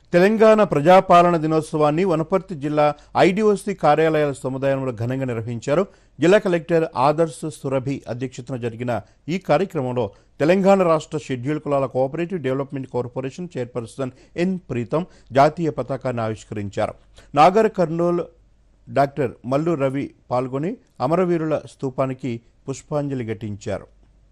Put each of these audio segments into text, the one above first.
తెలంగాణ ప్రజాపాలన దినోత్సవాన్ని వనపర్తి జిల్లా ఐడిఓసి కార్యాలయాల సముదాయంలో ఘనంగా నిర్వహించారు. జిల్లా కలెక్టర్ ఆదర్శ్ సురభి అధ్యక్షతన జరిగిన ఈ కార్యక్రమంలో తెలంగాణ రాష్ట్ర షెడ్యూల్ కులాల cooperative development corporation chairperson N Preetham జాతీయ పతాకాన్ని ఆవిష్కరించారు. నాగర్ కర్నూల్ డాక్టర్ మల్లు రవి పాల్గొని అమరవీరుల స్తూపానికి పుష్పాంజలి ఘటించారు.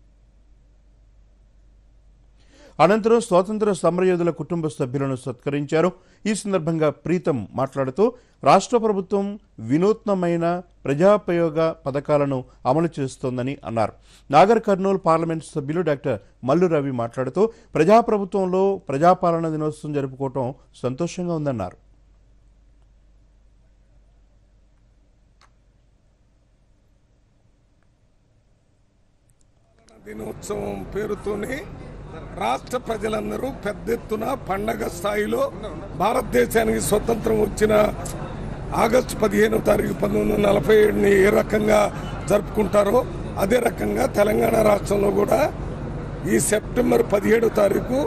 అనంతరం స్వాతంత్ర సమరయోధుల కుటుంబ సభ్యులను సత్కరించారు. ఈ సందర్భంగా ప్రీతం మాట్లాడుతూ రాష్ట్ర ప్రభుత్వం వినూత్నమైన ప్రజాపయోగ పథకాలను అమలు చేస్తోందని అన్నారు. నాగర్ కర్నూలు పార్లమెంట్ సభ్యులు డాక్టర్ మల్లు రవి మాట్లాడుతూ ప్రజాప్రభుత్వంలో ప్రజాపాలన దినోత్సవం జరుపుకోవటం సంతోషంగా ఉందన్నారు. దినోత్సవం పేరుతోనే రాష్ట్ర ప్రజలందరూ పెద్ద ఎత్తున పండగ స్థాయిలో భారతదేశానికి స్వతంత్రం వచ్చిన ఆగస్టు 15వ తారీఖు 1947ని ఏ రకంగా జరుపుకుంటారో అదే రకంగా తెలంగాణ రాష్ట్రంలో కూడా ఈ సెప్టెంబర్ 17వ తారీఖు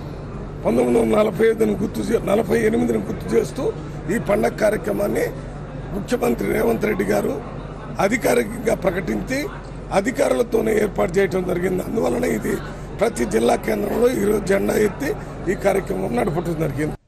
1948ని గుర్తు చేస్తూ ఈ పండగ కార్యక్రమాన్ని ముఖ్యమంత్రి రేవంత్ రెడ్డి గారు అధికారికంగా ప్రకటించి అధికారులతోనే ఏర్పాటు చేయడం జరిగింది. అందువలన ఇది ప్రతి జిల్లా కేంద్రంలో ఈరోజు జెండా ఎత్తి ఈ కార్యక్రమం నడపడం జరిగింది.